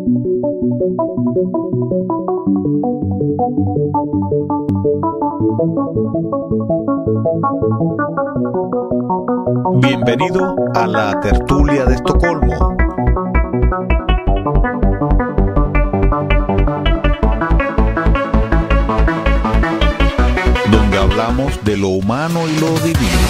Bienvenido a la tertulia de Estocolmo. Donde hablamos de lo humano y lo divino.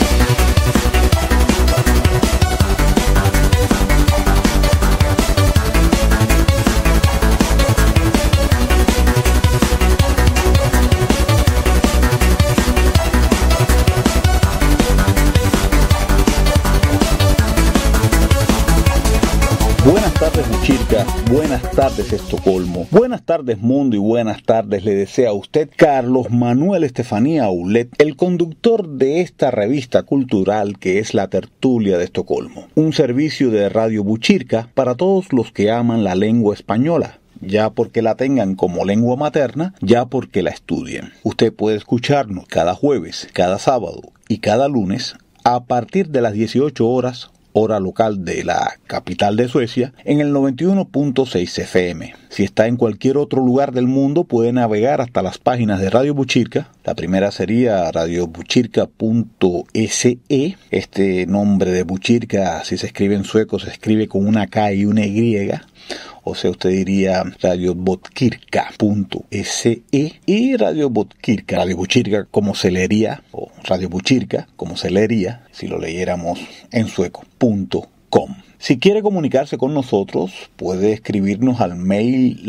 Buenas tardes Buchirca, buenas tardes Estocolmo, buenas tardes mundo y buenas tardes le desea a usted Carlos Manuel Estefanía Aulet, el conductor de esta revista cultural que es la Tertulia de Estocolmo, un servicio de Radio Buchirca para todos los que aman la lengua española. Ya porque la tengan como lengua materna, ya porque la estudien. Usted puede escucharnos cada jueves, cada sábado y cada lunes a partir de las 18 horas, hora local de la capital de Suecia, en el 91.6 FM. Si está en cualquier otro lugar del mundo, puede navegar hasta las páginas de Radio Buchirca. La primera sería radiobuchirca.se. Este nombre de Buchirca, si se escribe en sueco, se escribe con una K y una Y. O sea, usted diría radiobuchirca.se y Radio Buchirca como se leería, o Radio Buchirca como se leería, si lo leyéramos en sueco, .com. Si quiere comunicarse con nosotros, puede escribirnos al mail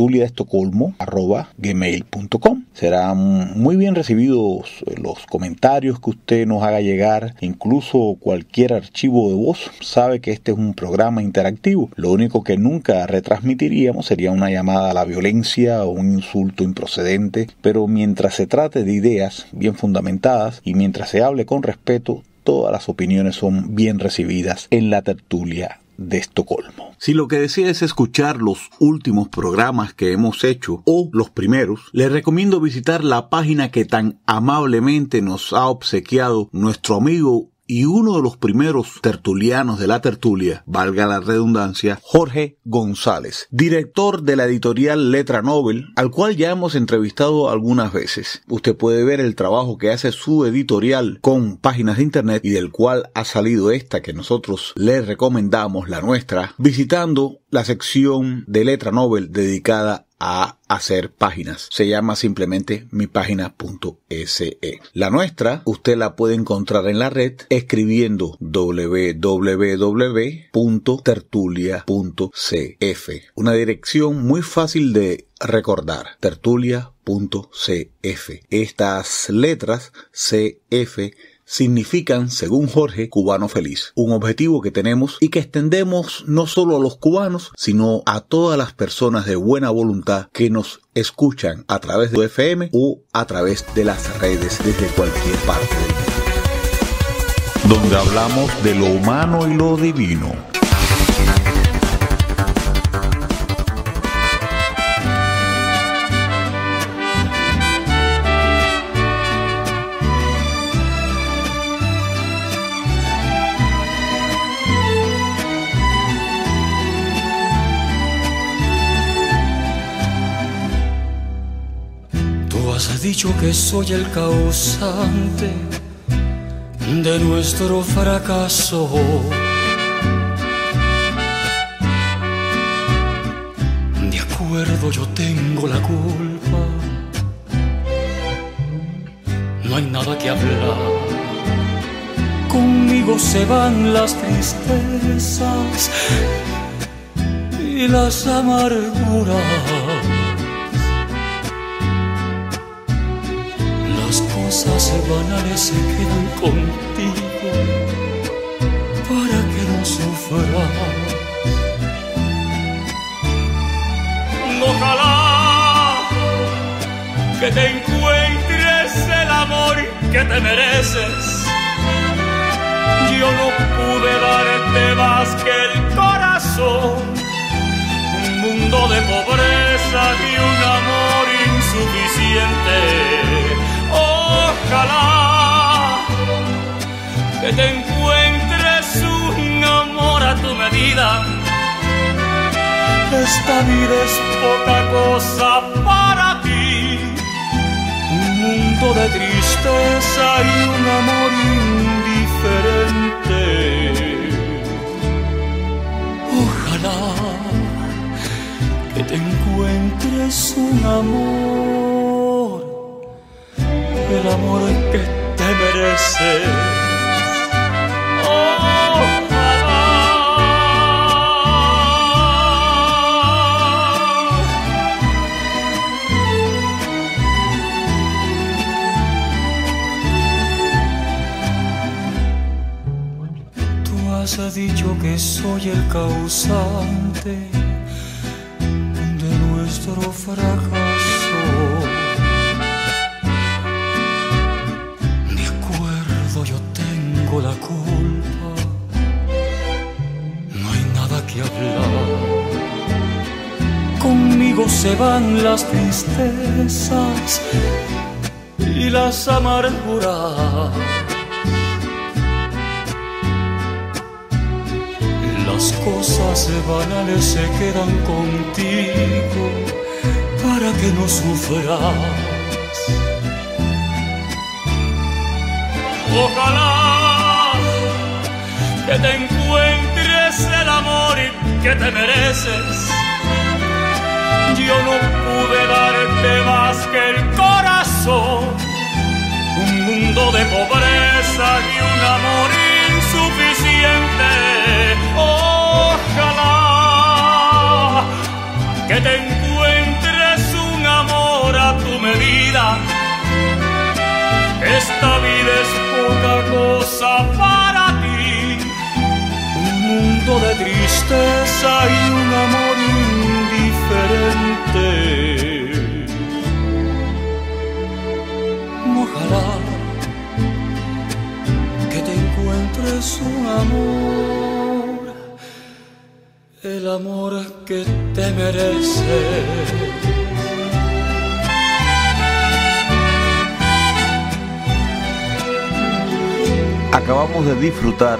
latertuliadeestocolmo@gmail.com. Serán muy bien recibidos los comentarios que usted nos haga llegar, incluso cualquier archivo de voz. Sabe que este es un programa interactivo. Lo único que nunca retransmitiríamos sería una llamada a la violencia o un insulto improcedente, pero mientras se trate de ideas bien fundamentadas y mientras se hable con respeto, todas las opiniones son bien recibidas en la tertulia de Estocolmo. Si lo que desea es escuchar los últimos programas que hemos hecho o los primeros, le recomiendo visitar la página que tan amablemente nos ha obsequiado nuestro amigo y uno de los primeros tertulianos de la tertulia, valga la redundancia, Jorge González, director de la editorial Letra Nobel, al cual ya hemos entrevistado algunas veces. Usted puede ver el trabajo que hace su editorial con páginas de internet y del cual ha salido esta que nosotros le recomendamos, la nuestra, visitando la sección de Letra Nobel dedicada a hacer páginas. Se llama simplemente mipagina.se. La nuestra, usted la puede encontrar en la red escribiendo www.tertulia.cf. Una dirección muy fácil de recordar. tertulia.cf. Estas letras CF significan, según Jorge, cubano feliz. Un objetivo que tenemos y que extendemos no solo a los cubanos, sino a todas las personas de buena voluntad que nos escuchan a través de FM o a través de las redes desde cualquier parte del mundo. Donde hablamos de lo humano y lo divino. Has dicho que soy el causante de nuestro fracaso. De acuerdo, yo tengo la culpa. No hay nada que hablar. Conmigo se van las tristezas y las amarguras. Se banales se quedan contigo para que no sufras. Ojalá que te encuentres el amor que te mereces. Yo no pude darte más que el corazón, un mundo de pobreza y un amor insuficiente. Ojalá que te encuentres un amor a tu medida, esta vida es poca cosa para ti, un mundo de tristeza y un amor indiferente. Ojalá que te encuentres un amor, el amor que te mereces. Has dicho que soy el causante de nuestro fracaso. De acuerdo, yo tengo la culpa, no hay nada que hablar. Conmigo se van las tristezas y las amarguras. Las cosas banales se quedan contigo para que no sufras. Ojalá que te encuentres el amor que te mereces. Yo no pude darte más que el corazón, un mundo de pobreza y un amor insuficiente. Ojalá que te encuentres un amor a tu medida. Esta vida es poca cosa para ti, un mundo de tristeza y un amor indiferente. Ojalá que te encuentres un amor, el amor que te mereces. Acabamos de disfrutar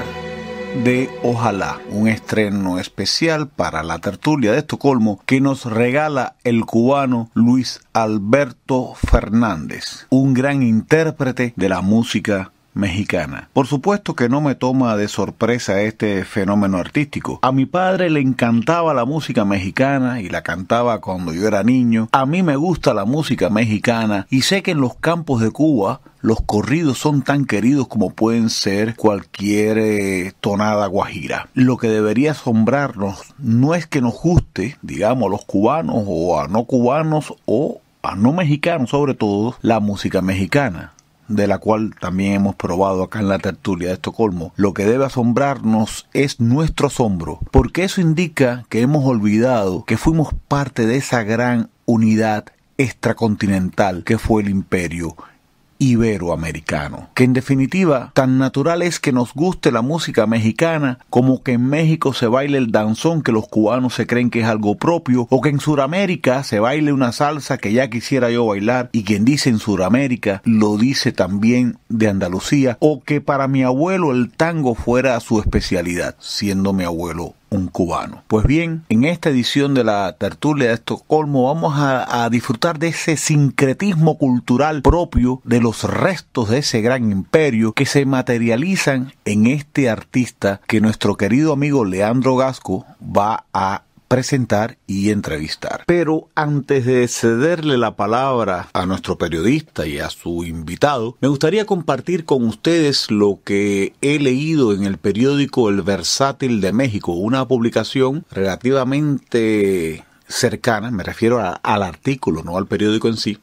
de Ojalá, un estreno especial para la tertulia de Estocolmo que nos regala el cubano Luis Alberto Fernández, un gran intérprete de la música mexicana. Por supuesto que no me toma de sorpresa este fenómeno artístico. A mi padre le encantaba la música mexicana y la cantaba cuando yo era niño. A mí me gusta la música mexicana y sé que en los campos de Cuba los corridos son tan queridos como pueden ser cualquier tonada guajira. Lo que debería asombrarnos no es que nos guste, digamos, a los cubanos o a no cubanos o a no mexicanos, sobre todo, la música mexicana, de la cual también hemos probado acá en la tertulia de Estocolmo. Lo que debe asombrarnos es nuestro asombro, porque eso indica que hemos olvidado que fuimos parte de esa gran unidad extracontinental que fue el imperio iberoamericano, que en definitiva tan natural es que nos guste la música mexicana como que en México se baile el danzón que los cubanos se creen que es algo propio, o que en Sudamérica se baile una salsa que ya quisiera yo bailar, y quien dice en Sudamérica lo dice también de Andalucía, o que para mi abuelo el tango fuera su especialidad, siendo mi abuelo un cubano. Pues bien, en esta edición de la tertulia de Estocolmo vamos a disfrutar de ese sincretismo cultural propio de los restos de ese gran imperio que se materializan en este artista que nuestro querido amigo Leandro Gasco va a presentar y entrevistar. Pero antes de cederle la palabra a nuestro periodista y a su invitado, me gustaría compartir con ustedes lo que he leído en el periódico El Versátil de México, una publicación relativamente cercana, me refiero al artículo, no al periódico en sí,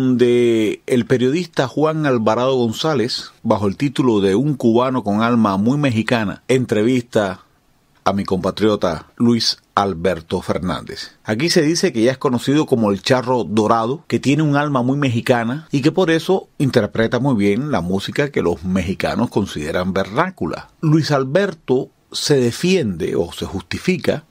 donde el periodista Juan Alvarado González, bajo el título de Un cubano con alma muy mexicana, entrevista a mi compatriota Luis Alberto Fernández. Aquí se dice que ya es conocido como el Charro Dorado, que tiene un alma muy mexicana y que por eso interpreta muy bien la música que los mexicanos consideran vernácula. Luis Alberto se defiende o se justifica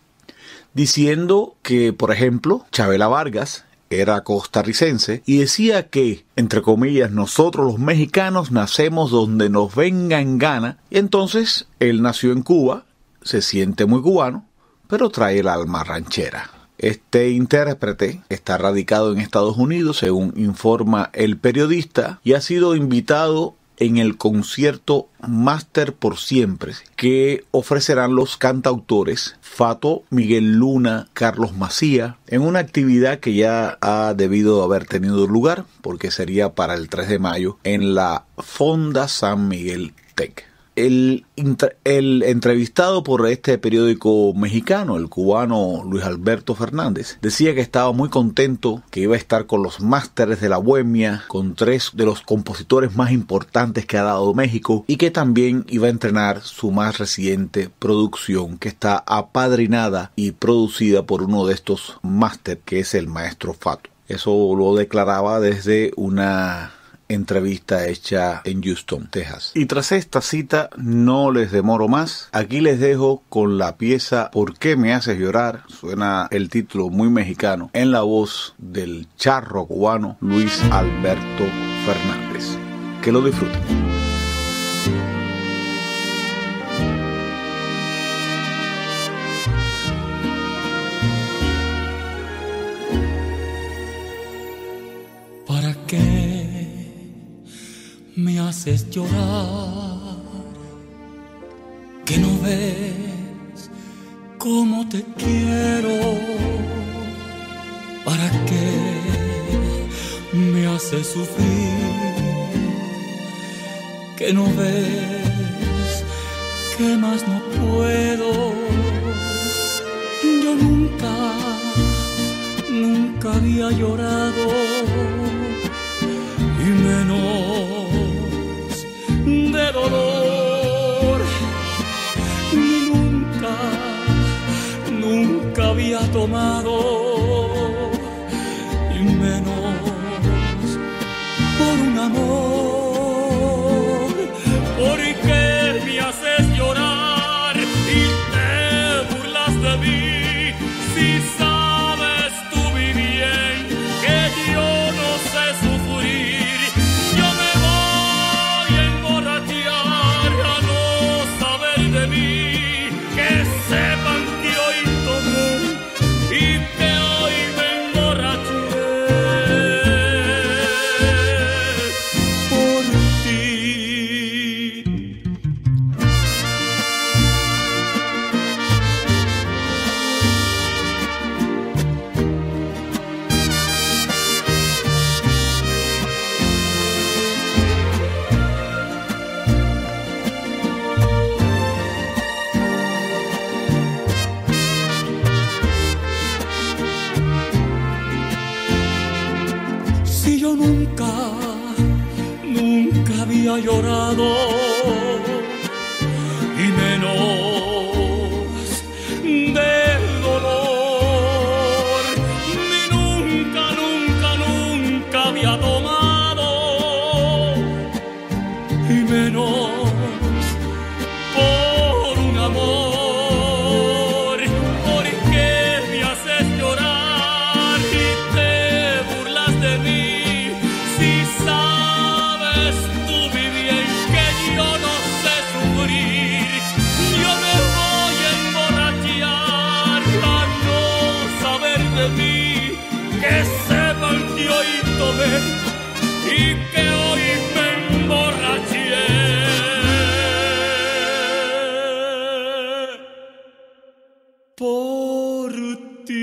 diciendo que, por ejemplo, Chavela Vargas era costarricense y decía que, entre comillas, nosotros los mexicanos nacemos donde nos venga en gana, y entonces él nació en Cuba, se siente muy cubano, pero trae el alma ranchera. Este intérprete está radicado en Estados Unidos, según informa el periodista, y ha sido invitado en el concierto Máster por Siempre que ofrecerán los cantautores Fato, Miguel Luna, Carlos Macía, en una actividad que ya ha debido haber tenido lugar, porque sería para el 3 de mayo, en la Fonda San Miguel Tec. El entrevistado por este periódico mexicano, el cubano Luis Alberto Fernández, decía que estaba muy contento, que iba a estar con los másteres de la bohemia, con 3 de los compositores más importantes que ha dado México, y que también iba a entrenar su más reciente producción, que está apadrinada y producida por uno de estos másteres, que es el maestro Fato. Eso lo declaraba desde una entrevista hecha en Houston, Texas. Y tras esta cita no les demoro más. Aquí les dejo con la pieza ¿Por qué me haces llorar? Suena el título muy mexicano, en la voz del charro cubano Luis Alberto Fernández. Que lo disfruten. ¿Para qué me haces llorar? ¿Que no ves cómo te quiero? ¿Para qué me haces sufrir? ¿Que no ves que más no puedo? Yo nunca había llorado, y menos de dolor, ni nunca había tomado, y menos por un amor. ¿Por qué me haces llorar y te burlas de mí? Si sabes tú muy bien que yo no sé sufrir, yo me voy a emborrachar a no saber de mí. Que sepan que hoy tomé y que hoy me emborraché por ti. Si yo nunca había llorado, y menos de dolor, ni nunca había tomado, y menos por un amor. ¿Por qué me haces llorar y te burlas de mí? Si sabes tú muy bien que yo no sé sufrir, yo me voy a emborrachar a no saber de mí. Que sepan que hoy tomé y que hoy me emborraché por ti.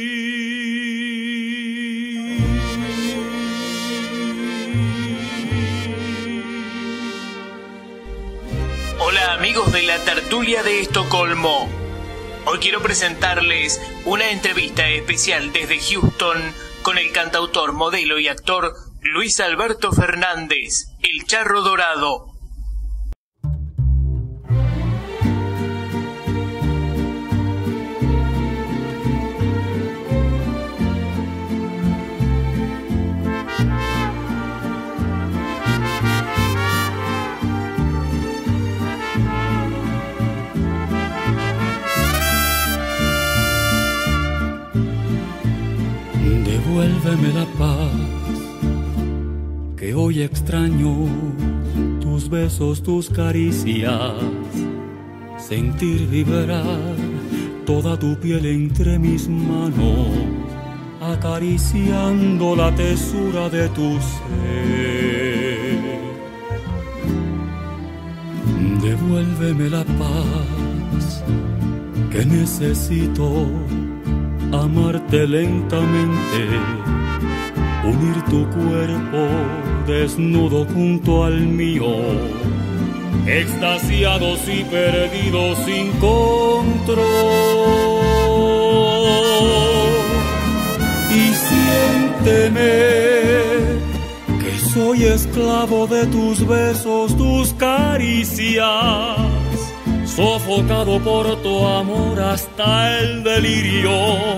Hola amigos de la tertulia de Estocolmo. Hoy quiero presentarles una entrevista especial desde Houston con el cantautor, modelo y actor Luis Alberto Fernández, el Charro Dorado. Devuélveme la paz, que hoy extraño, tus besos, tus caricias, sentir vibrar toda tu piel entre mis manos, acariciando la tesura de tu ser. Devuélveme la paz que necesito, amarte lentamente, unir tu cuerpo desnudo junto al mío, extasiados y perdidos sin control. Y siénteme que soy esclavo de tus besos, tus caricias, sofocado por tu amor hasta el delirio,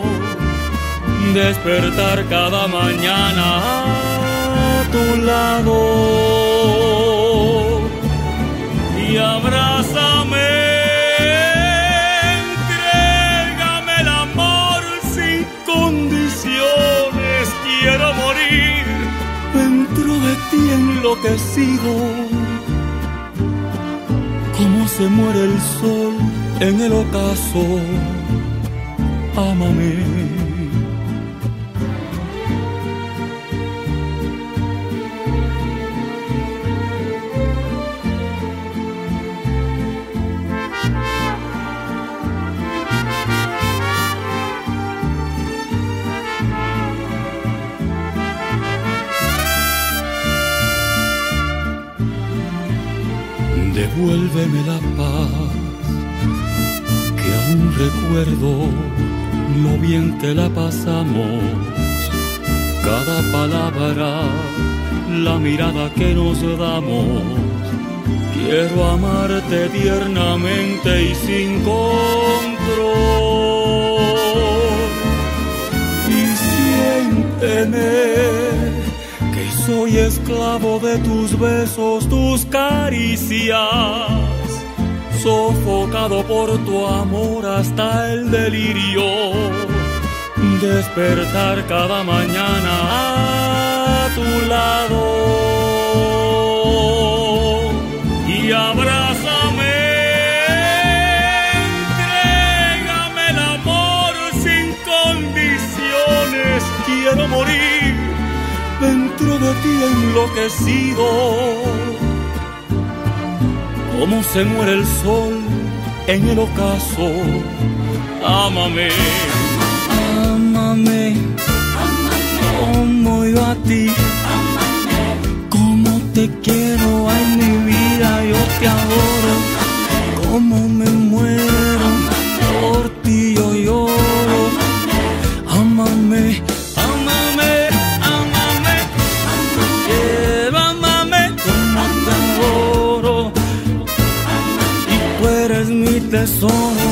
despertar cada mañana a tu lado y abrázame, entrégame el amor sin condiciones, quiero morir dentro de ti enloquecido, como se muere el sol en el ocaso, ámame. Devuélveme la paz, que aún recuerdo lo bien que la pasamos. Cada palabra, la mirada que nos damos. Quiero amarte tiernamente y sin control. Y siénteme que soy esclavo de tus besos, tus caricias, sofocado por tu amor hasta el delirio, despertar cada mañana a tu lado y abrázame, entrégame el amor sin condiciones, quiero morir dentro de ti enloquecido, como se muere el sol en el ocaso, ámame, ámame, como yo a ti, como te quiero, ay mi vida, yo te adoro, como me muero, por ti yo lloro, ámame. Mi tesoro,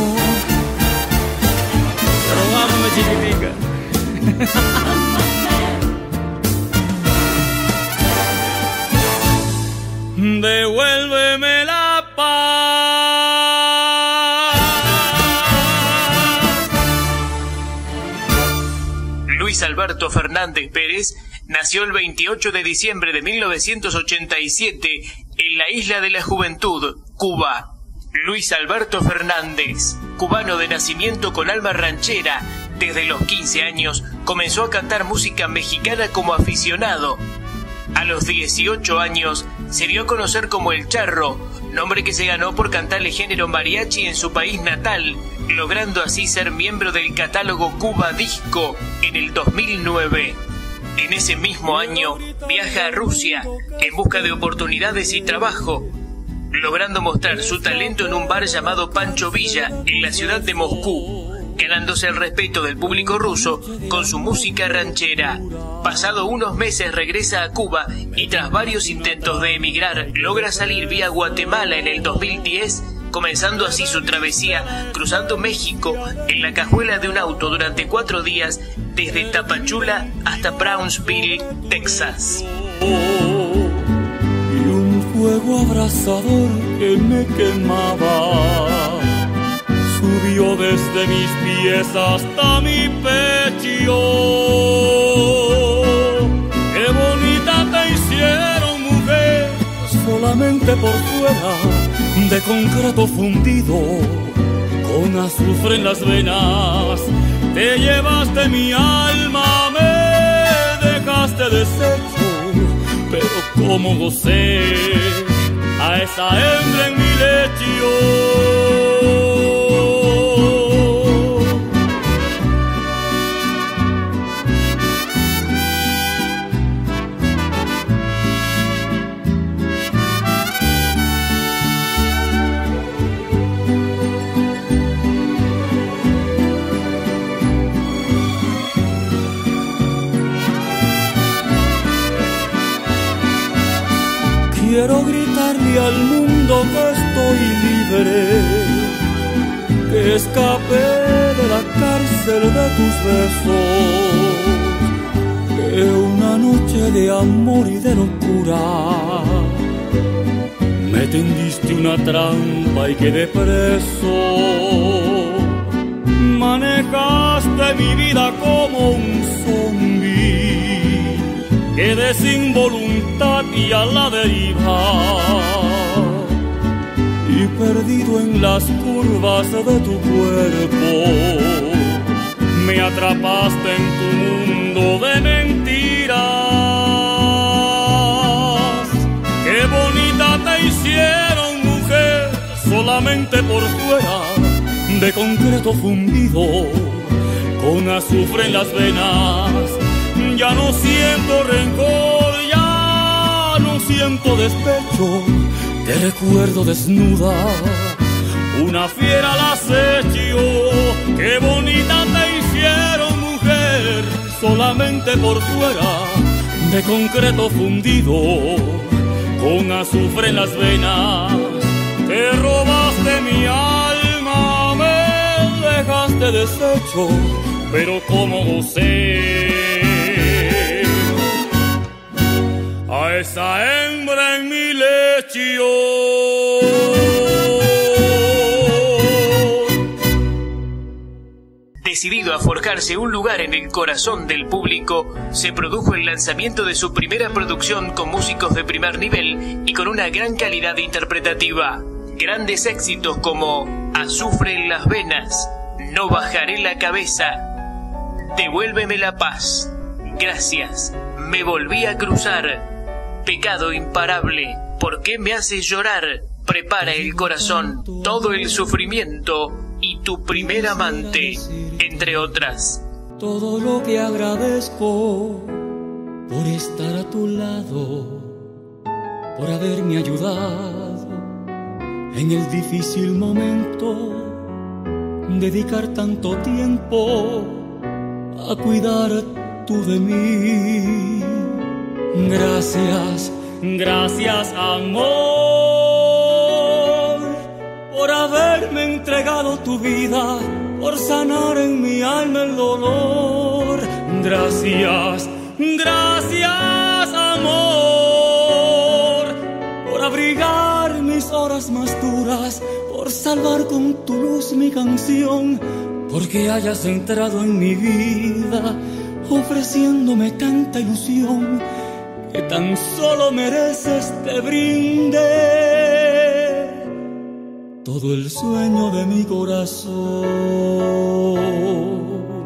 pero ámame chiquitica. Devuélveme la paz. Luis Alberto Fernández Pérez nació el 28 de diciembre de 1987 en la Isla de la Juventud, Cuba. Luis Alberto Fernández, cubano de nacimiento con alma ranchera, desde los 15 años comenzó a cantar música mexicana como aficionado. A los 18 años se dio a conocer como El Charro, nombre que se ganó por cantar el género mariachi en su país natal, logrando así ser miembro del catálogo Cuba Disco en el 2009. En ese mismo año viaja a Rusia en busca de oportunidades y trabajo, logrando mostrar su talento en un bar llamado Pancho Villa en la ciudad de Moscú, ganándose el respeto del público ruso con su música ranchera. Pasado unos meses regresa a Cuba y tras varios intentos de emigrar logra salir vía Guatemala en el 2010, comenzando así su travesía cruzando México en la cajuela de un auto durante 4 días desde Tapachula hasta Brownsville, Texas. Fuego abrasador que me quemaba subió desde mis pies hasta mi pecho. Qué bonita te hicieron, mujer, solamente por fuera de concreto fundido, con azufre en las venas. Te llevaste mi alma, me dejaste deshecho, pero como gocé a esa hembra en mi lecho. Quiero gritarle al mundo que estoy libre, que escapé de la cárcel de tus besos, que una noche de amor y de locura me tendiste una trampa y quedé preso. Manejaste mi vida como un zombi, quedé sin voluntad y a la deriva, y perdido en las curvas de tu cuerpo, me atrapaste en tu mundo de mentiras. Qué bonita te hicieron, mujer, solamente por fuera, de concreto fundido, con azufre en las venas. Ya no siento rencor, ya no siento despecho, te recuerdo desnuda, una fiera la acecho. Qué bonita te hicieron, mujer, solamente por fuera, de concreto fundido, con azufre en las venas. Te robaste mi alma, me dejaste deshecho, pero como gocé a esa hembra en mi lecho. Decidido a forjarse un lugar en el corazón del público, se produjo el lanzamiento de su primera producción con músicos de primer nivel y con una gran calidad interpretativa. Grandes éxitos como Azufre en las venas, No bajaré la cabeza, Devuélveme la paz, Gracias, Me volví a cruzar, Pecado imparable, ¿por qué me haces llorar? Prepara el corazón, Todo el sufrimiento y Tu primer amante, entre otras. Todo lo que agradezco por estar a tu lado, por haberme ayudado en el difícil momento, dedicar tanto tiempo a cuidar tú de mí. Gracias, gracias amor, por haberme entregado tu vida, por sanar en mi alma el dolor. Gracias, gracias amor, por abrigar mis horas más duras, por salvar con tu luz mi canción, porque hayas entrado en mi vida, ofreciéndome tanta ilusión, que tan solo mereces te brinde todo el sueño de mi corazón.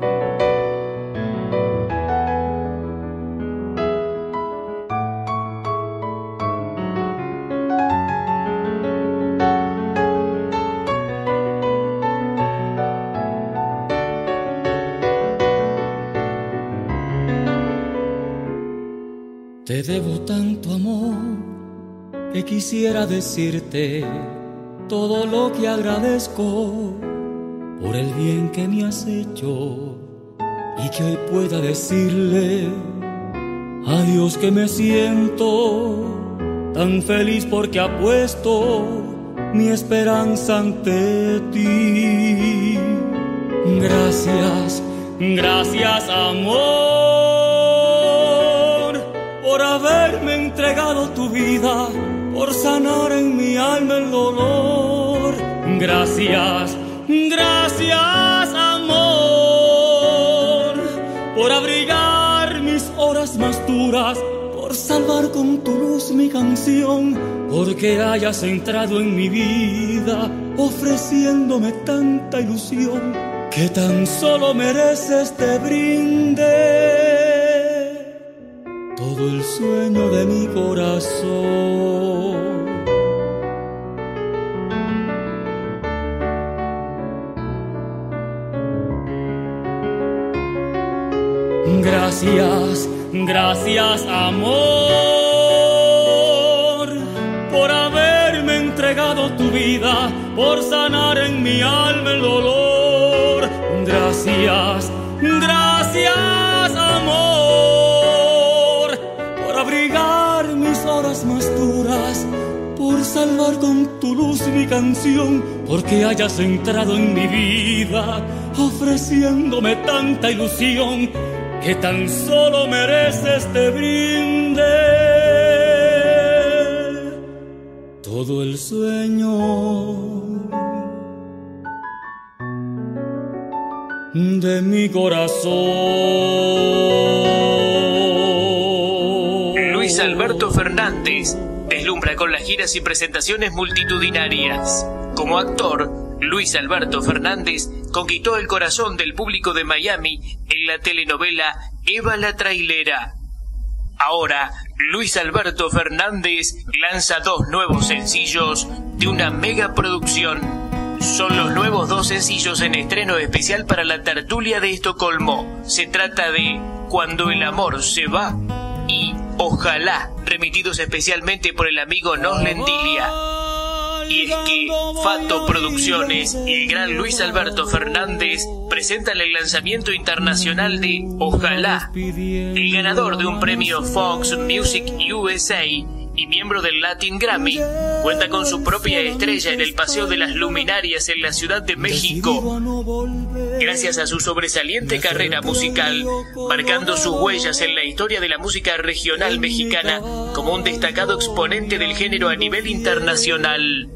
Te debo tanto amor que quisiera decirte todo lo que agradezco por el bien que me has hecho, y que hoy pueda decirle a Dios que me siento tan feliz porque ha puesto mi esperanza ante ti. Gracias, gracias amor, por haberme entregado tu vida, por sanar en mi alma el dolor. Gracias, gracias amor, por abrigar mis horas más duras, por por salvar con tu luz mi canción, porque hayas entrado en mi vida, ofreciéndome tanta ilusión, que tan solo mereces te brinde todo el sueño de mi corazón. Gracias, gracias amor, por haberme entregado tu vida, por sanar en mi alma el dolor. Gracias, gracias amor, por abrigar mis horas más duras, por salvar con tu luz mi canción, porque hayas entrado en mi vida, ofreciéndome tanta ilusión, que tan solo mereces te brinde todo el sueño de mi corazón. Luis Alberto Fernández deslumbra con las giras y presentaciones multitudinarias. Como actor, Luis Alberto Fernández conquistó el corazón del público de Miami en la telenovela Eva la Trailera. Ahora, Luis Alberto Fernández lanza 2 nuevos sencillos de una mega producción. Son los nuevos 2 sencillos en estreno especial para la tertulia de Estocolmo. Se trata de Cuando el amor se va y Ojalá, remitidos especialmente por el amigo Noslen Dilia. Y es que Fato Producciones y el gran Luis Alberto Fernández presentan el lanzamiento internacional de Ojalá. El ganador de un premio Fox Music USA y miembro del Latin Grammy, cuenta con su propia estrella en el Paseo de las Luminarias en la Ciudad de México. Gracias a su sobresaliente carrera musical, marcando sus huellas en la historia de la música regional mexicana como un destacado exponente del género a nivel internacional.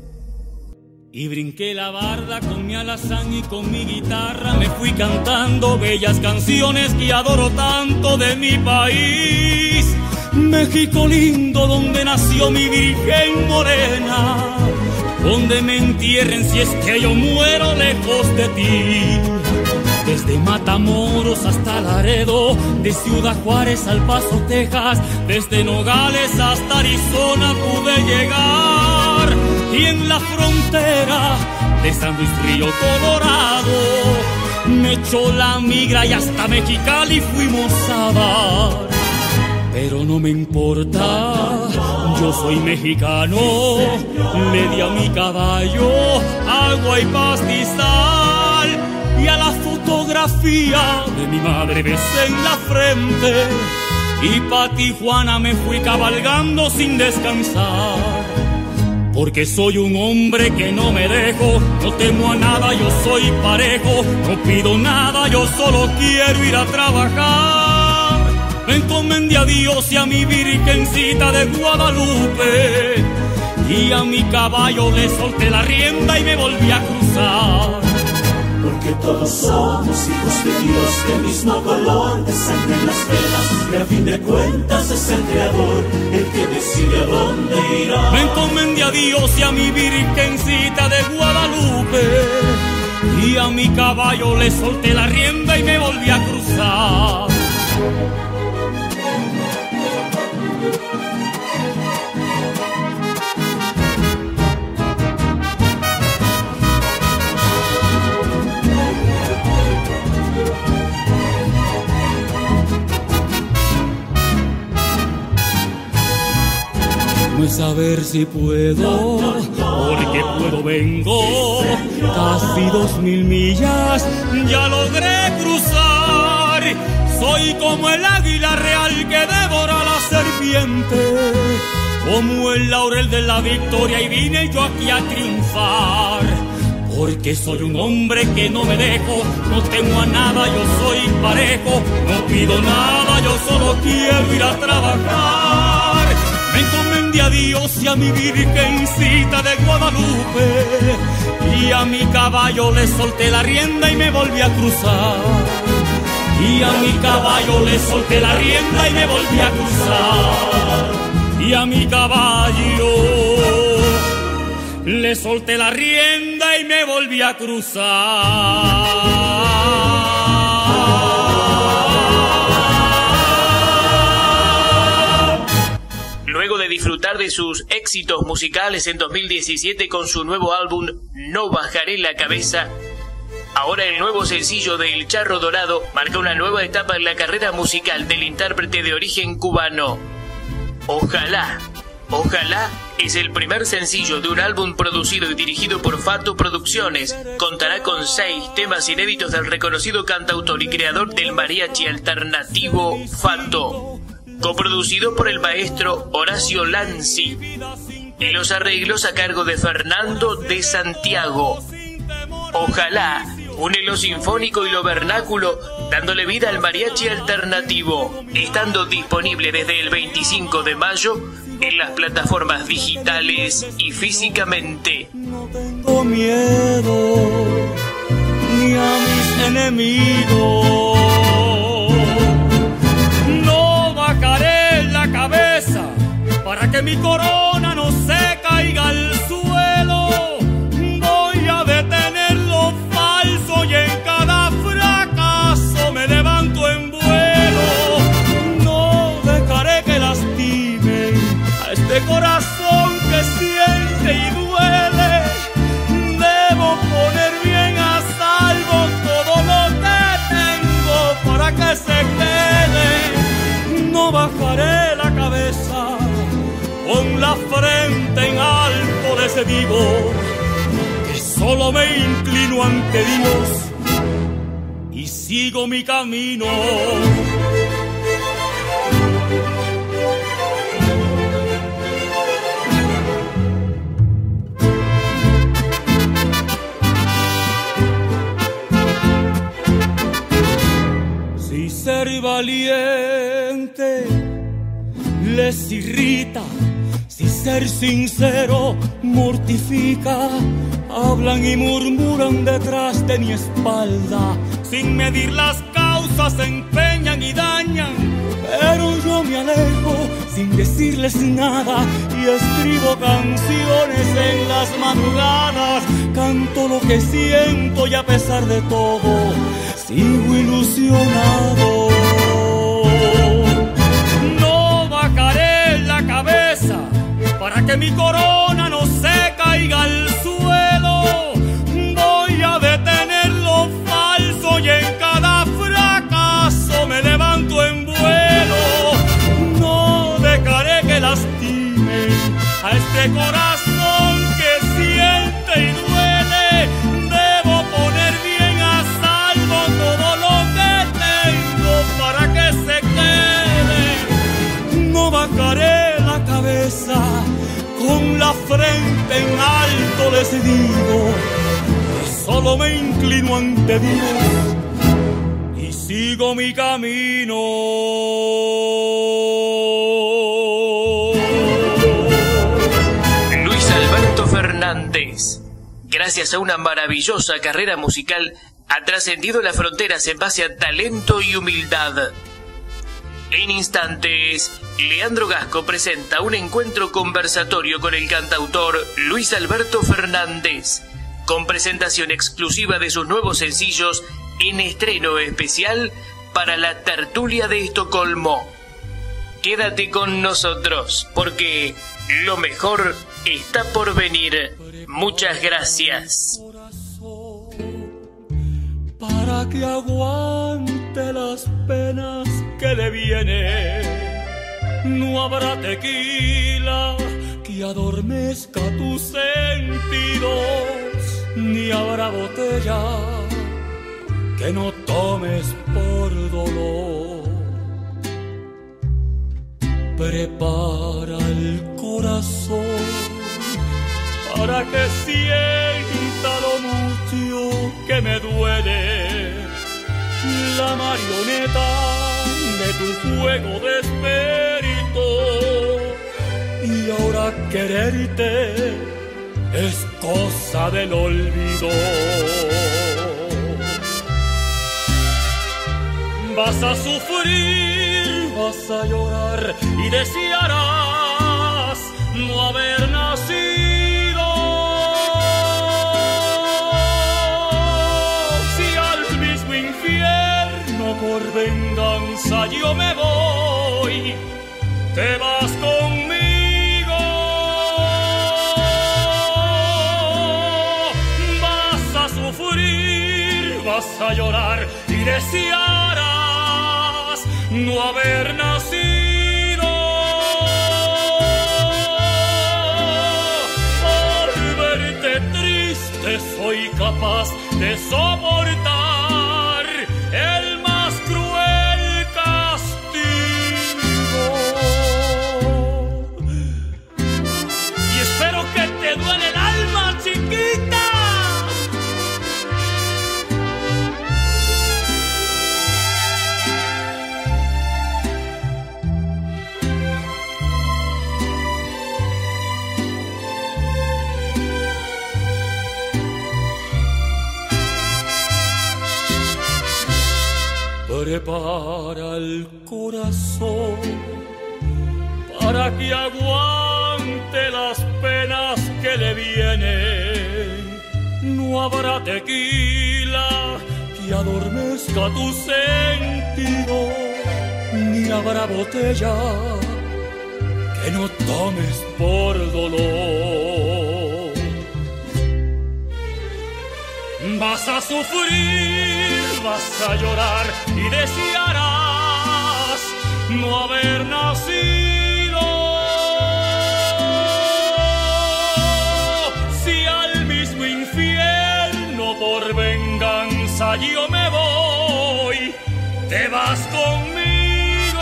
Y brinqué la barda con mi alazán y con mi guitarra me fui cantando bellas canciones que adoro tanto de mi país. México lindo, donde nació mi Virgen morena, donde me entierren si es que yo muero lejos de ti. Desde Matamoros hasta Laredo, de Ciudad Juárez al Paso, Texas, desde Nogales hasta Arizona pude llegar. Y en la frontera de San Luis Río Colorado me echó la migra y hasta Mexicali fuimos a dar. Pero no me importa, yo soy mexicano, le di a mi caballo agua y pastizal, y a la fotografía de mi madre besé en la frente, y pa' Tijuana me fui cabalgando sin descansar. Porque soy un hombre que no me dejo, no temo a nada, yo soy parejo, no pido nada, yo solo quiero ir a trabajar. Me encomendé a Dios y a mi Virgencita de Guadalupe, y a mi caballo le solté la rienda y me volví a cruzar. Porque todos somos hijos de Dios, del mismo color de sangre en las venas, y a fin de cuentas es el Creador el que decide a dónde irá. Me encomendé a Dios y a mi Virgencita de Guadalupe, y a mi caballo le solté la rienda y me volví a cruzar. No es saber si puedo, porque puedo vengo. Casi 2000 millas ya logré cruzar. Soy como el águila real que devora la serpiente, como el laurel de la victoria, y vine yo aquí a triunfar. Porque soy un hombre que no me dejo, no temo a nada, yo soy parejo, no pido nada, yo solo quiero ir a trabajar. Me encomendé a Dios y a mi Virgencita de Guadalupe, y a mi caballo le solté la rienda y me volví a cruzar. Y a mi caballo le solté la rienda y me volví a cruzar. Y a mi caballo le solté la rienda y me volví a cruzar. Luego de disfrutar de sus éxitos musicales en 2017 con su nuevo álbum No Bajaré la Cabeza, ahora el nuevo sencillo de El Charro Dorado marca una nueva etapa en la carrera musical del intérprete de origen cubano. Ojalá es el primer sencillo de un álbum producido y dirigido por Fato Producciones. Contará con 6 temas inéditos del reconocido cantautor y creador del mariachi alternativo Fato, coproducido por el maestro Horacio Lanzi, y los arreglos a cargo de Fernando de Santiago. Ojalá une lo sinfónico y lo vernáculo, dándole vida al mariachi alternativo, estando disponible desde el 25 de mayo en las plataformas digitales y físicamente. No tengo miedo ni a mis enemigos. No bajaré la cabeza para que mi corona no se caiga al suelo. Voy a detener lo falso y en cada fracaso me levanto en vuelo. No dejaré que lastimen a este corazón que siente y duele. Debo poner bien a salvo todo lo que tengo para que se quede. No bajaré la cabeza, con la frente en alto les digo que solo me inclino ante Dios y sigo mi camino. Si ser valiente les irrita, si ser sincero mortifica, hablan y murmuran detrás de mi espalda, sin medir las causas se empeñan y dañan, pero yo me alejo sin decirles nada y escribo canciones en las madrugadas, canto lo que siento y a pesar de todo sigo ilusionado. Para que mi corona no se caiga al suelo, voy a detener lo falso y en cada fracaso me levanto en vuelo. No dejaré que lastimen a este corazón que siente y duele. Debo poner bien a salvo todo lo que tengo para que se quede. No bajaré la cabeza, con la frente en alto les digo que solo me inclino ante Dios y sigo mi camino. Luis Alberto Fernández, gracias a una maravillosa carrera musical, ha trascendido las fronteras en base a talento y humildad. En instantes, Leandro Gasco presenta un encuentro conversatorio con el cantautor Luis Alberto Fernández, con presentación exclusiva de sus nuevos sencillos en estreno especial para la tertulia de Estocolmo. Quédate con nosotros, porque lo mejor está por venir. Muchas gracias. Para que aguante las penas que le vienen, no habrá tequila que adormezca tus sentidos, ni habrá botella que no tomes por dolor. Prepara el corazón para que sienta lo mucho que me duele la marioneta de tu juego de espíritu. Y ahora quererte es cosa del olvido. Vas a sufrir, vas a llorar y desearás no haber nacido. Si al mismo infierno por venganza yo me voy, te vas conmigo. Vas a sufrir, vas a llorar y desearás no haber nacido. Por verte triste soy capaz de soportar el más cruel castigo. Y espero que te duele el alma, chiquita. Prepara el corazón para que aguante las penas que le vienen. No habrá tequila que adormezca tu sentido, ni habrá botella que no tomes por dolor. Vas a sufrir, vas a llorar y desearás no haber nacido. Si al mismo infierno por venganza yo me voy, te vas conmigo.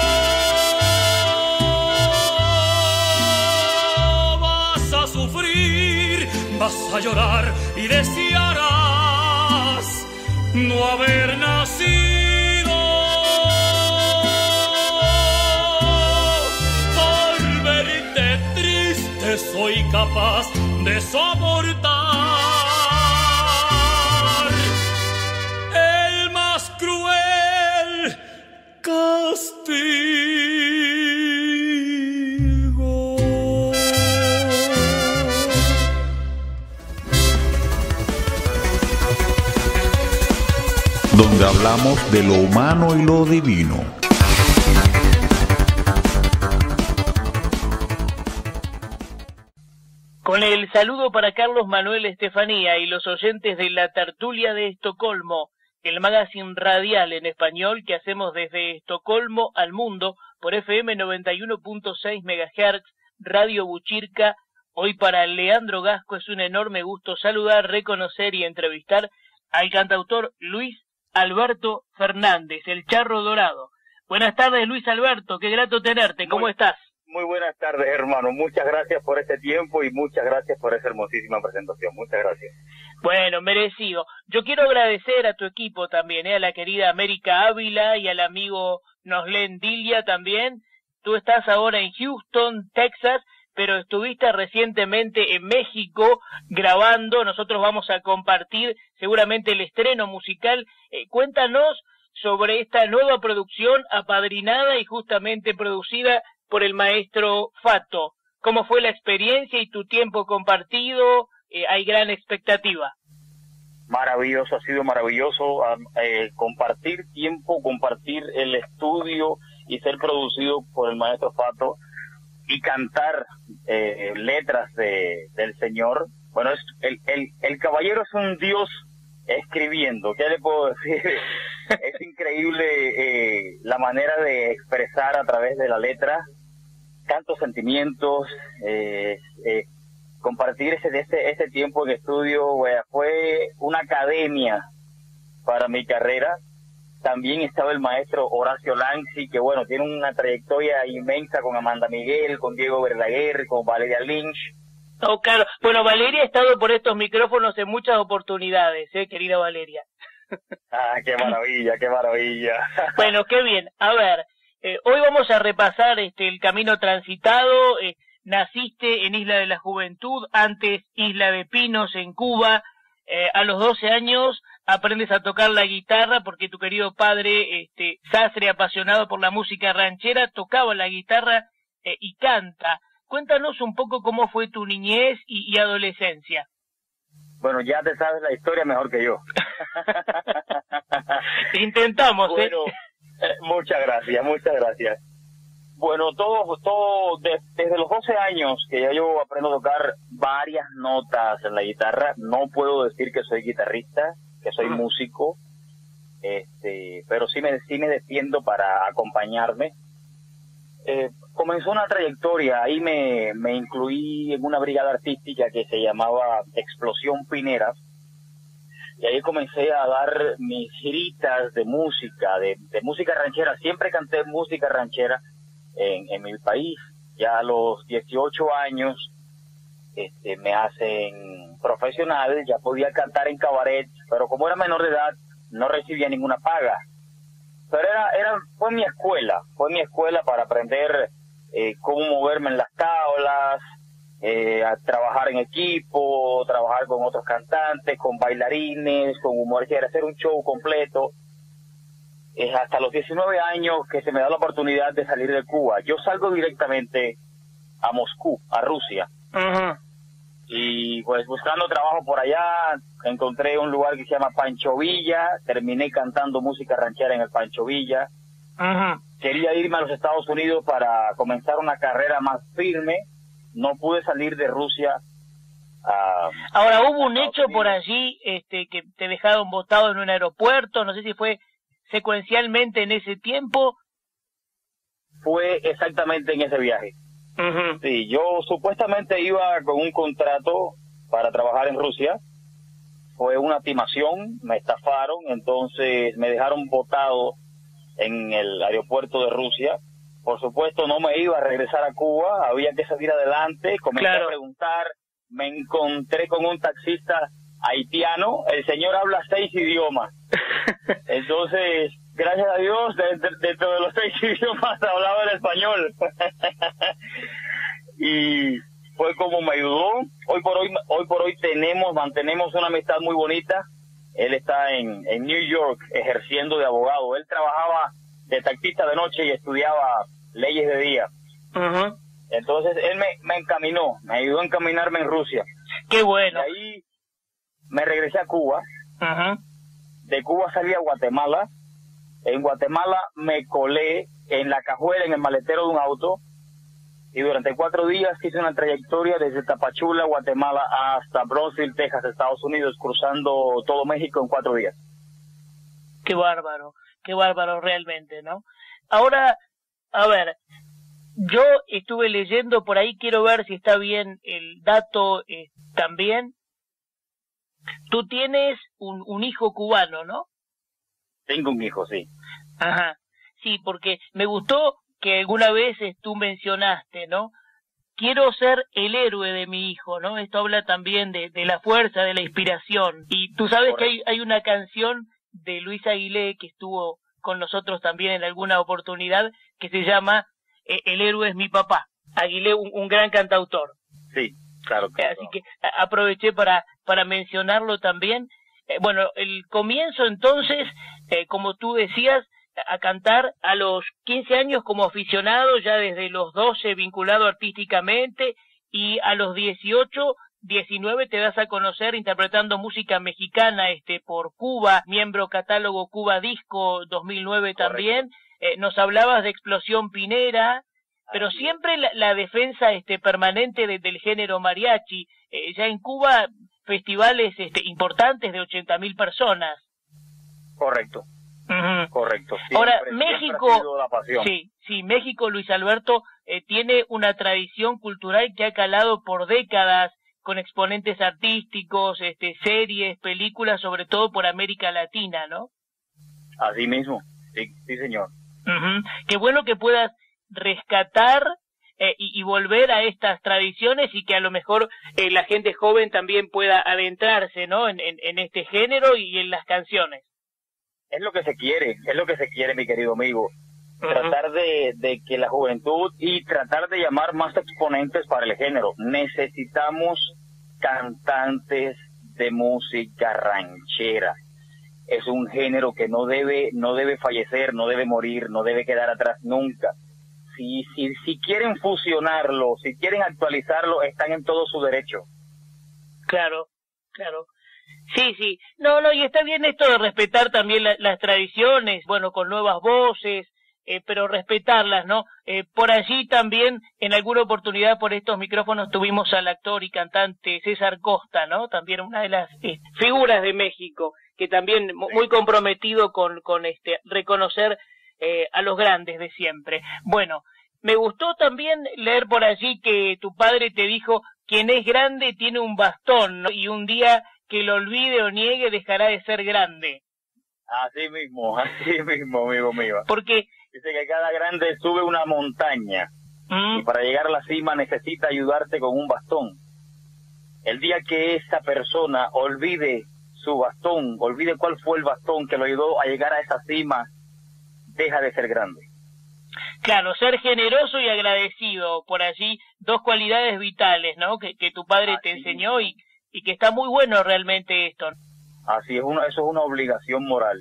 Vas a sufrir, vas a llorar y desearás no haber nacido. Por verte triste soy capaz de soportar el más cruel castigo. Donde hablamos de lo humano y lo divino. Con el saludo para Carlos Manuel Estefanía y los oyentes de la Tertulia de Estocolmo, el magazine radial en español que hacemos desde Estocolmo al mundo por FM 91.6 MHz, Radio Buchirca. Hoy para Leandro Gasco es un enorme gusto saludar, reconocer y entrevistar al cantautor Luis Alberto Fernández, el Charro Dorado. Buenas tardes, Luis Alberto, qué grato tenerte, ¿cómo estás? Muy buenas tardes, hermano, muchas gracias por este tiempo y muchas gracias por esa hermosísima presentación, muchas gracias. Bueno, merecido. Yo quiero agradecer a tu equipo también, a la querida América Ávila y al amigo Noslen Dilia también. Tú estás ahora en Houston, Texas, pero estuviste recientemente en México grabando. Nosotros vamos a compartir seguramente el estreno musical. Cuéntanos sobre esta nueva producción apadrinada y justamente producida por el maestro Fato. ¿Cómo fue la experiencia y tu tiempo compartido? ¿Hay gran expectativa? Maravilloso, ha sido maravilloso compartir tiempo, compartir el estudio y ser producido por el maestro Fato y cantar letras del Señor. Bueno, el caballero es un dios escribiendo, ¿qué le puedo decir? Es increíble la manera de expresar a través de la letra tantos sentimientos, compartir ese tiempo en estudio, fue una academia para mi carrera. También estaba el maestro Horacio Lanzi, que bueno, tiene una trayectoria inmensa con Amanda Miguel, con Diego Verdaguer, con Valeria Lynch. Oh, claro. Bueno, Valeria ha estado por estos micrófonos en muchas oportunidades, querida Valeria. Ah, qué maravilla, qué maravilla. Bueno, qué bien. A ver, hoy vamos a repasar el camino transitado. Naciste en Isla de la Juventud, antes Isla de Pinos en Cuba. A los 12 años aprendes a tocar la guitarra porque tu querido padre, sastre apasionado por la música ranchera, tocaba la guitarra y canta. Cuéntanos un poco cómo fue tu niñez y adolescencia. Bueno, ya te sabes la historia mejor que yo. Intentamos, bueno, muchas gracias. Bueno, desde los 12 años que ya yo aprendo a tocar varias notas en la guitarra. No puedo decir que soy guitarrista, que soy músico, pero sí me defiendo para acompañarme. Comenzó una trayectoria, ahí me incluí en una brigada artística que se llamaba Explosión Pinera, y ahí comencé a dar mis giritas de música, de música ranchera. Siempre canté música ranchera en mi país. Ya a los 18 años me hacen profesional, ya podía cantar en cabaret, pero como era menor de edad no recibía ninguna paga. Pero fue mi escuela para aprender cómo moverme en las tablas, a trabajar en equipo, trabajar con otros cantantes, con bailarines, con humoristas, hacer un show completo. Hasta los 19 años que se me da la oportunidad de salir de Cuba. Yo salgo directamente a Moscú, a Rusia. Y pues buscando trabajo por allá, encontré un lugar que se llama Pancho Villa, terminé cantando música ranchera en el Pancho Villa. Quería irme a los Estados Unidos para comenzar una carrera más firme, no pude salir de Rusia. Ahora, hubo un hecho por allí que te dejaron botado en un aeropuerto, no sé si fue secuencialmente en ese tiempo. Fue exactamente en ese viaje. Sí, yo supuestamente iba con un contrato para trabajar en Rusia. Fue una timación, me estafaron, entonces me dejaron botado en el aeropuerto de Rusia. Por supuesto no me iba a regresar a Cuba, había que salir adelante. Comencé a preguntar, me encontré con un taxista haitiano, el señor habla 6 idiomas. Entonces, gracias a Dios, dentro de los 6 idiomas hablaba el español. Y fue como me ayudó. Hoy por hoy mantenemos una amistad muy bonita. Él está en New York ejerciendo de abogado. Él trabajaba de taxista de noche y estudiaba leyes de día. Entonces él me encaminó, me ayudó a encaminarme en Rusia. Qué bueno. Y ahí me regresé a Cuba. De Cuba salí a Guatemala. En Guatemala me colé en la cajuela, en el maletero de un auto, y durante 4 días hice una trayectoria desde Tapachula, Guatemala, hasta Brownsville, Texas, Estados Unidos, cruzando todo México en 4 días. Qué bárbaro realmente, ¿no? Ahora, a ver, yo estuve leyendo por ahí, quiero ver si está bien el dato también. Tú tienes un hijo cubano, ¿no? Tengo un hijo, sí. Ajá, sí, porque me gustó que alguna vez tú mencionaste, ¿no? Quiero ser el héroe de mi hijo, ¿no? Esto habla también de la fuerza, de la inspiración. Y tú sabes que hay una canción de Luis Aguilé que estuvo con nosotros también en alguna oportunidad que se llama El héroe es mi papá. Aguilé, un gran cantautor. Sí, claro. Así que aproveché para mencionarlo también. Bueno, el comienzo entonces, como tú decías, a cantar a los 15 años como aficionado, ya desde los 12 vinculado artísticamente, y a los 18, 19 te das a conocer interpretando música mexicana por Cuba, miembro catálogo Cuba Disco 2009 también. Nos hablabas de Explosión Pinera, pero siempre la defensa permanente del género mariachi. Ya en Cuba, festivales importantes de 80.000 personas. Correcto. Correcto. Siempre, ahora, México, sí, México, Luis Alberto, tiene una tradición cultural que ha calado por décadas con exponentes artísticos, series, películas, sobre todo por América Latina, ¿no? Así mismo, sí señor. Qué bueno que puedas rescatar y volver a estas tradiciones, y que a lo mejor la gente joven también pueda adentrarse, ¿no? En este género y en las canciones. Es lo que se quiere, mi querido amigo. Tratar de que la juventud, y tratar de llamar más exponentes para el género. Necesitamos cantantes de música ranchera. es un género que no debe fallecer, no debe morir, no debe quedar atrás nunca. Si quieren fusionarlo, si quieren actualizarlo, están en todo su derecho. Claro. Sí. No, y está bien esto de respetar también las tradiciones, bueno, con nuevas voces, pero respetarlas, ¿no? Por allí también, en alguna oportunidad por estos micrófonos tuvimos al actor y cantante César Costa, ¿no? También una de las figuras de México, que también muy comprometido con reconocer a los grandes de siempre. Bueno, me gustó también leer por allí que tu padre te dijo: quien es grande tiene un bastón, ¿no? Y un día que lo olvide o niegue dejará de ser grande. Así mismo, amigo mío. Porque dice que cada grande sube una montaña y para llegar a la cima necesita ayudarte con un bastón. El día que esa persona olvide su bastón, olvide cuál fue el bastón que lo ayudó a llegar a esa cima, deja de ser grande. Claro, ser generoso y agradecido, por allí, dos cualidades vitales, ¿no? Que tu padre te enseñó y que está muy bueno realmente esto. Así es, eso es una obligación moral.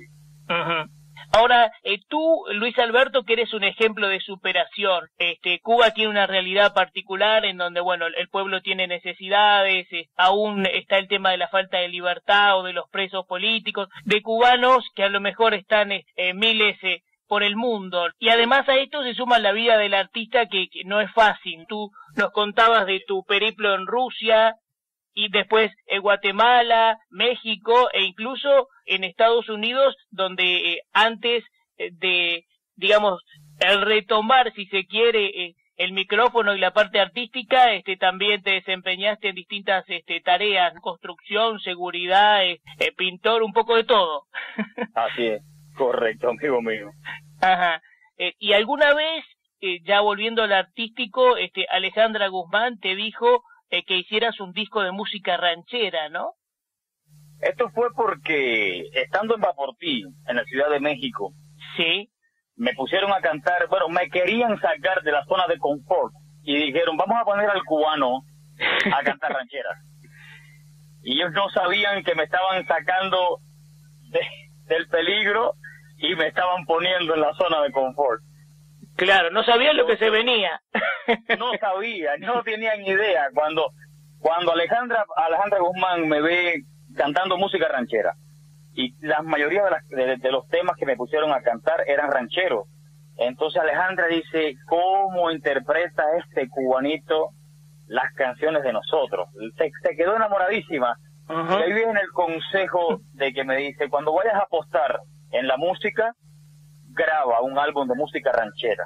Ahora, tú, Luis Alberto, que eres un ejemplo de superación. Cuba tiene una realidad particular en donde, bueno, el pueblo tiene necesidades, aún está el tema de la falta de libertad o de los presos políticos, de cubanos que a lo mejor están miles por el mundo. Y además a esto se suma la vida del artista que no es fácil. Tú nos contabas de tu periplo en Rusia, y después Guatemala, México e incluso en Estados Unidos, donde antes de, digamos, el retomar, si se quiere, el micrófono y la parte artística, también te desempeñaste en distintas tareas, construcción, seguridad, pintor, un poco de todo. Así es, correcto, amigo mío. Ajá. Y alguna vez, ya volviendo al artístico, Alejandra Guzmán te dijo que hicieras un disco de música ranchera, ¿no? Esto fue porque, estando en Vaportí, en la Ciudad de México, sí, me pusieron a cantar, bueno, me querían sacar de la zona de confort, y dijeron, vamos a poner al cubano a cantar rancheras. Y ellos no sabían que me estaban sacando del peligro y me estaban poniendo en la zona de confort. Claro, no sabían lo que se venía. No sabían, no tenían idea. Cuando Alejandra Guzmán me ve cantando música ranchera, y la mayoría de los temas que me pusieron a cantar eran rancheros, entonces Alejandra dice, ¿cómo interpreta este cubanito las canciones de nosotros? Se quedó enamoradísima. Y ahí viene el consejo de que me dice, cuando vayas a apostar en la música, graba un álbum de música ranchera.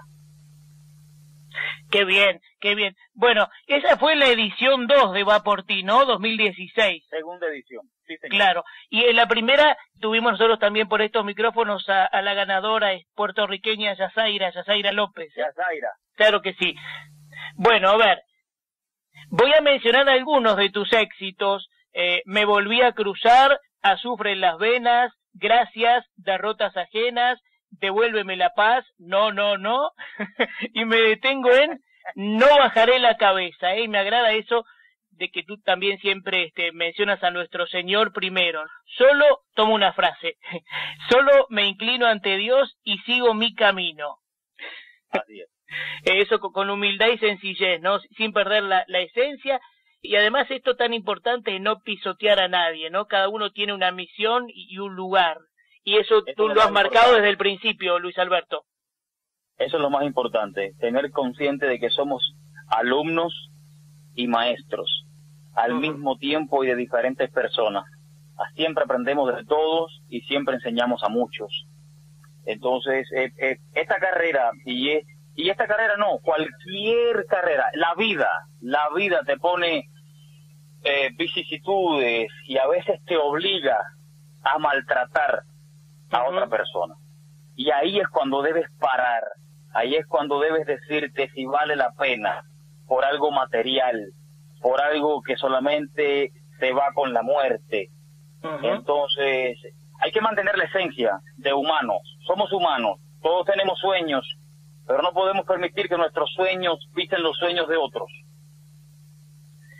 Qué bien, qué bien. Bueno, esa fue la edición 2 de Vaportí, ¿no? 2016. Segunda edición, sí, señor. Claro, y en la primera tuvimos nosotros también por estos micrófonos a la ganadora puertorriqueña Yazaira López. Yazaira. Claro que sí. Bueno, a ver, voy a mencionar algunos de tus éxitos. Me volví a cruzar, Azufre en las venas, Gracias, Derrotas ajenas, Devuélveme la paz, no, y me detengo en No bajaré la cabeza, y me agrada eso de que tú también siempre mencionas a nuestro Señor primero. Solo, tomo una frase, solo me inclino ante Dios y sigo mi camino. Así es. Eso con humildad y sencillez, ¿no? Sin perder la esencia, y además esto tan importante es no pisotear a nadie, ¿no? Cada uno tiene una misión y un lugar. Y eso tú lo has marcado desde el principio, Luis Alberto. Eso es lo más importante, tener consciente de que somos alumnos y maestros al mismo tiempo y de diferentes personas. Siempre aprendemos de todos y siempre enseñamos a muchos. Entonces, esta carrera, y esta carrera no, cualquier carrera, la vida te pone vicisitudes y a veces te obliga a maltratar a otra persona. Y ahí es cuando debes parar, ahí es cuando debes decirte si vale la pena por algo material, por algo que solamente se va con la muerte. Entonces, hay que mantener la esencia de humanos. Somos humanos, todos tenemos sueños, pero no podemos permitir que nuestros sueños pisen los sueños de otros.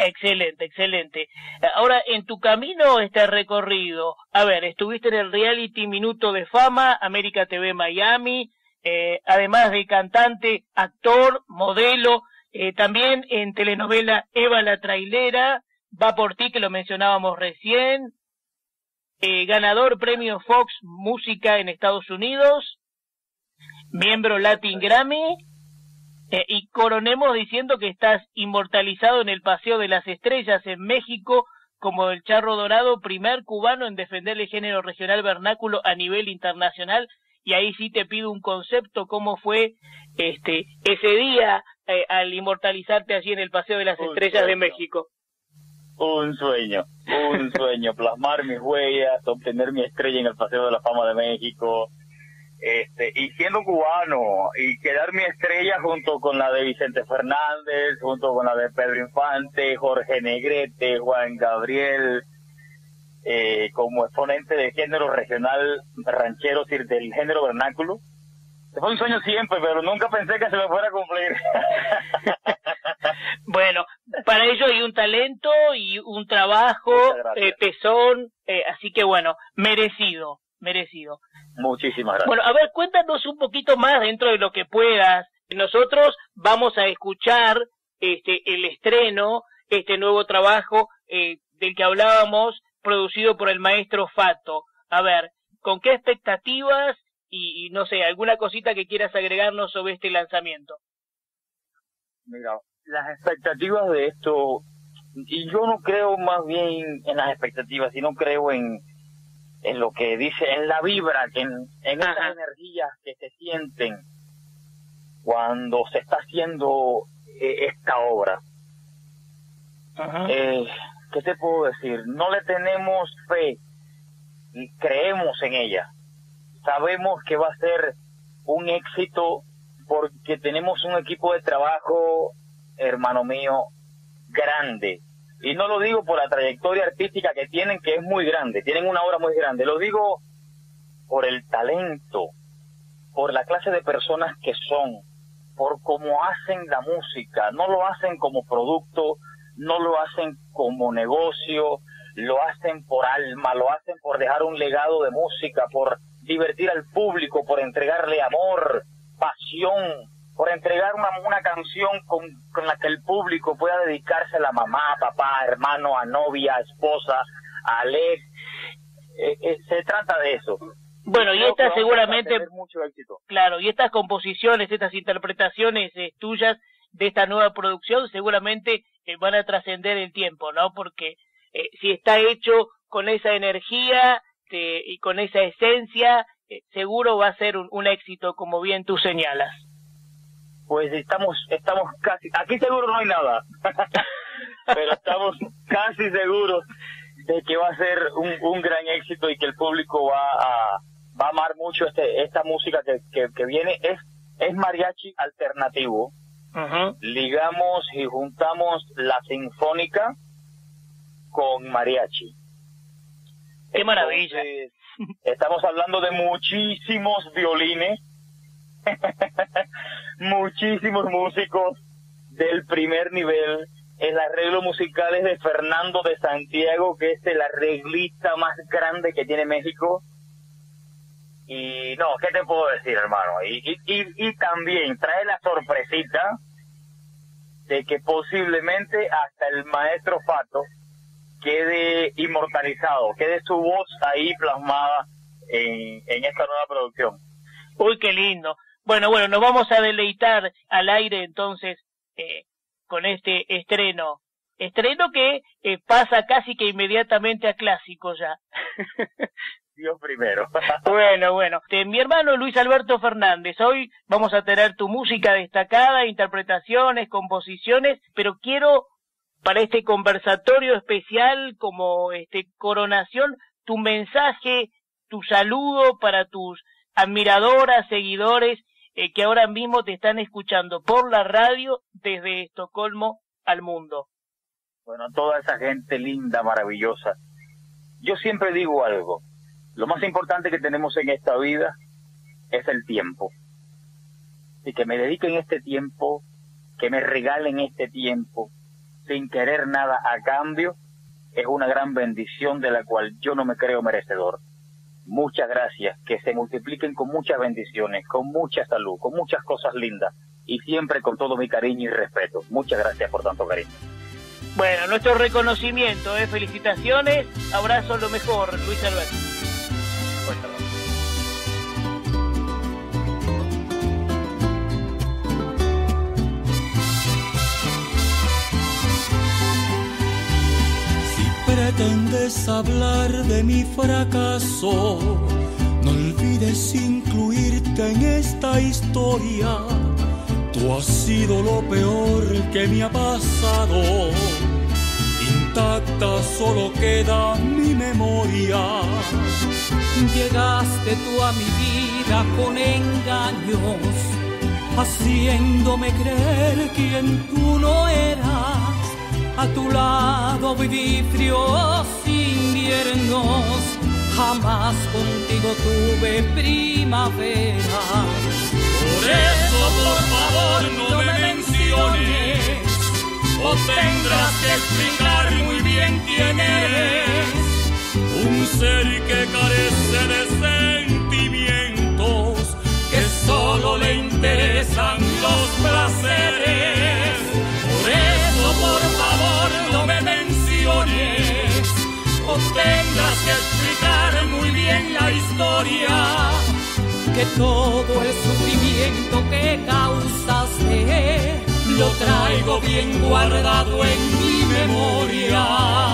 Excelente, excelente. Ahora, en tu camino, este recorrido, a ver, estuviste en el reality Minuto de Fama, América TV Miami, además de cantante, actor, modelo, también en telenovela Eva la Trailera, Va por ti, que lo mencionábamos recién, ganador premio Fox Música en Estados Unidos, miembro Latin Grammy, y coronemos diciendo que estás inmortalizado en el Paseo de las Estrellas en México como el Charro Dorado, primer cubano en defender el género regional vernáculo a nivel internacional. Y ahí sí te pido un concepto, ¿cómo fue ese día al inmortalizarte allí en el Paseo de las Estrellas de México? Un sueño, plasmar mis huellas, obtener mi estrella en el Paseo de la Fama de México, y siendo cubano, y quedar mi estrella junto con la de Vicente Fernández, junto con la de Pedro Infante, Jorge Negrete, Juan Gabriel, como exponente de género regional ranchero, del género vernáculo. Fue un sueño siempre, pero nunca pensé que se me fuera a cumplir. Bueno, para ello hay un talento y un trabajo, tesón, así que bueno, merecido. Muchísimas gracias. Bueno, a ver, cuéntanos un poquito más dentro de lo que puedas. Nosotros vamos a escuchar el estreno, este nuevo trabajo del que hablábamos, producido por el maestro Fato. A ver, ¿con qué expectativas y no sé, alguna cosita que quieras agregarnos sobre este lanzamiento? Mira, las expectativas de esto, y yo no creo más bien en las expectativas, sino creo en lo que dice, en la vibra, en esas energías que se sienten cuando se está haciendo esta obra. ¿Qué te puedo decir? No le tenemos fe, creemos en ella. Sabemos que va a ser un éxito porque tenemos un equipo de trabajo, hermano mío, grande. Y no lo digo por la trayectoria artística que tienen, que es muy grande, tienen una obra muy grande. Lo digo por el talento, por la clase de personas que son, por cómo hacen la música. No lo hacen como producto, no lo hacen como negocio, lo hacen por alma, lo hacen por dejar un legado de música, por divertir al público, por entregarle amor, pasión, por entregar una canción con la que el público pueda dedicarse a la mamá, papá, hermano, a novia, a esposa, a Alex. Se trata de eso. Bueno, y estas seguramente, mucho éxito. Claro, y estas composiciones, estas interpretaciones tuyas de esta nueva producción seguramente van a trascender el tiempo, ¿no? Porque si está hecho con esa energía y con esa esencia, seguro va a ser un éxito, como bien tú señalas. Pues estamos casi, aquí seguro no hay nada, pero estamos casi seguros de que va a ser un gran éxito y que el público va a amar mucho esta música que viene. Es mariachi alternativo. Ligamos y juntamos la sinfónica con mariachi. ¡Qué maravilla! Entonces, estamos hablando de muchísimos violines, muchísimos músicos del primer nivel. El arreglo musical es de Fernando de Santiago, que es el arreglista más grande que tiene México. Y no, ¿qué te puedo decir, hermano? Y también trae la sorpresita de que posiblemente hasta el maestro Fato quede inmortalizado, quede su voz ahí plasmada en esta nueva producción. Uy, qué lindo. Bueno, nos vamos a deleitar al aire entonces con este estreno que pasa casi que inmediatamente a clásico ya. Dios primero. Bueno. Mi hermano Luis Alberto Fernández, hoy vamos a tener tu música destacada, interpretaciones, composiciones, pero quiero para este conversatorio especial como coronación, tu mensaje, tu saludo para tus admiradoras, seguidores que ahora mismo te están escuchando por la radio desde Estocolmo al mundo. Bueno, toda esa gente linda, maravillosa. Yo siempre digo algo. Lo más importante que tenemos en esta vida es el tiempo. Y que me dediquen este tiempo, que me regalen este tiempo, sin querer nada a cambio, es una gran bendición de la cual yo no me creo merecedor. Muchas gracias, que se multipliquen con muchas bendiciones, con mucha salud, con muchas cosas lindas y siempre con todo mi cariño y respeto. Muchas gracias por tanto cariño. Bueno, nuestro reconocimiento, felicitaciones, abrazo, lo mejor, Luis Alberto. Si pretendes hablar de mi fracaso, no olvides incluirte en esta historia. Tú has sido lo peor que me ha pasado. Intacta solo queda mi memoria. Llegaste tú a mi vida con engaños, haciéndome creer quien tú no eras. A tu lado viví fríos inviernos, jamás contigo tuve primavera. Por eso, por favor, no me menciones, o tendrás que explicar muy bien quién eres. Un ser que carece de sentimientos, que solo le interesan los placeres. Por eso, por favor, no me menciones, o tendrás que explicar muy bien la historia. Que todo el sufrimiento que causaste lo traigo bien guardado en mi memoria.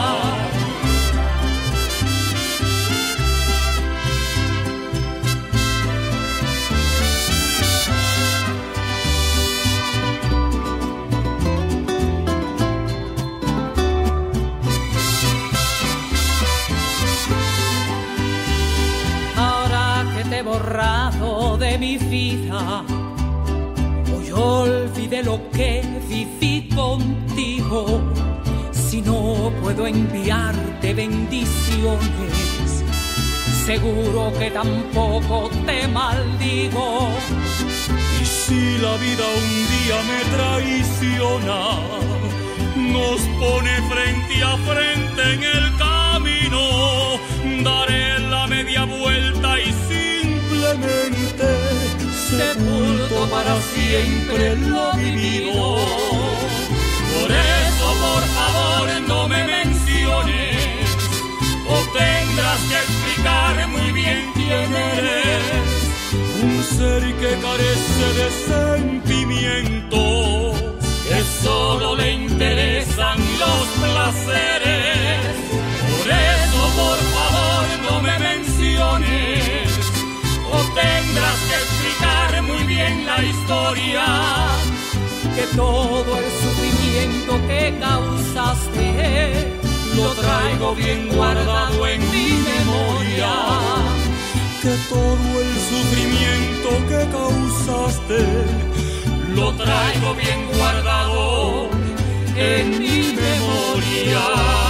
Ahora que te he borrado de mi vida, hoy olvidé lo que viví contigo. Si no puedo enviarte bendiciones, seguro que tampoco te maldigo. Y si la vida un día me traiciona, nos pone frente a frente en el camino, daré la media vuelta y simplemente sepulto para siempre lo vivido. Por eso, por favor, no me menciones, o tendrás que explicar muy bien quién eres. Un ser que carece de sentimientos, que solo le interesan los placeres. Por eso, por favor, no me menciones, o tendrás que explicar muy bien la historia. Que todo el sufrimiento que causaste lo traigo bien guardado en mi memoria. Que todo el sufrimiento que causaste lo traigo bien guardado en mi memoria.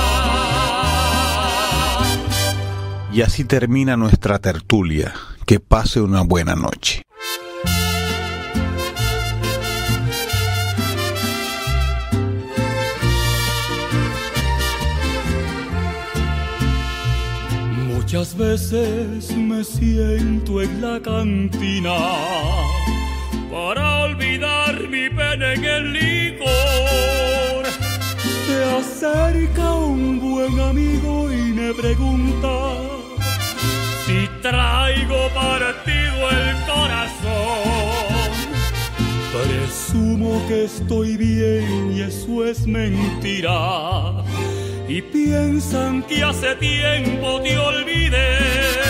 Y así termina nuestra tertulia. Que pase una buena noche. Muchas veces me siento en la cantina para olvidar mi pena en el licor. Se acerca un buen amigo y me pregunta si traigo partido el corazón. Presumo que estoy bien y eso es mentira, y piensan que hace tiempo te olvidé.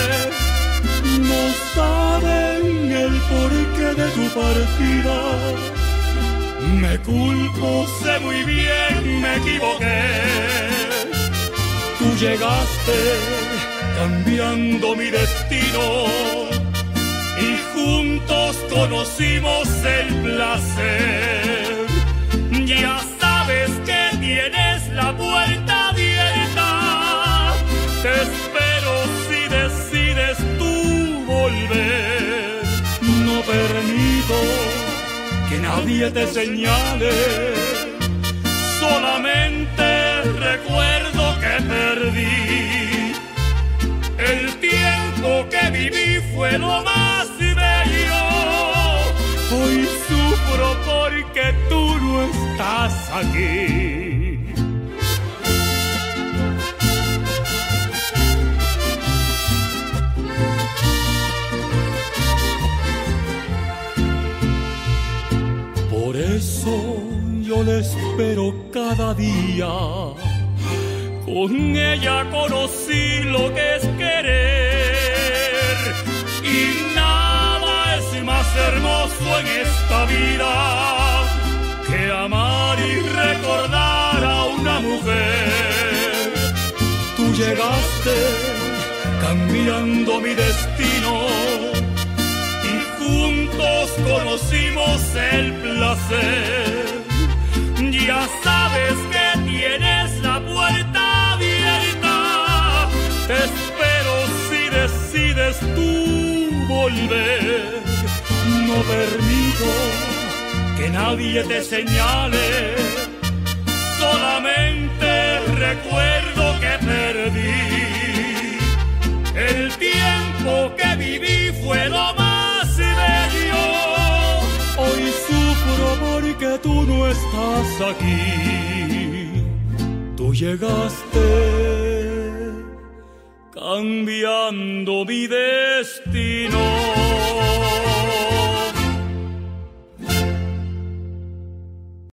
No saben el porqué de tu partida. Me culpo, sé muy bien, me equivoqué. Tú llegaste cambiando mi destino y juntos conocimos el placer. Ya sabes que tienes la puerta abierta. Te espero si decides tú volver. No permito que nadie te señale. solamente recuerdo que perdí. El tiempo que viví fue lo más bello. Hoy sufro porque tú no estás aquí. Por eso yo le espero cada día. Con ella conocí lo que es querer. Y nada es más hermoso en esta vida que amar y recordar a una mujer. Tú llegaste cambiando mi destino y juntos conocimos el placer. Ya sabes que tienes la puerta abierta. Te espero si decides tú volver. No permito que nadie te señale. Solamente recuerdo que perdí. El tiempo que viví fue lo más bello. Hoy sufro porque tú no estás aquí. Tú llegaste cambiando mi destino.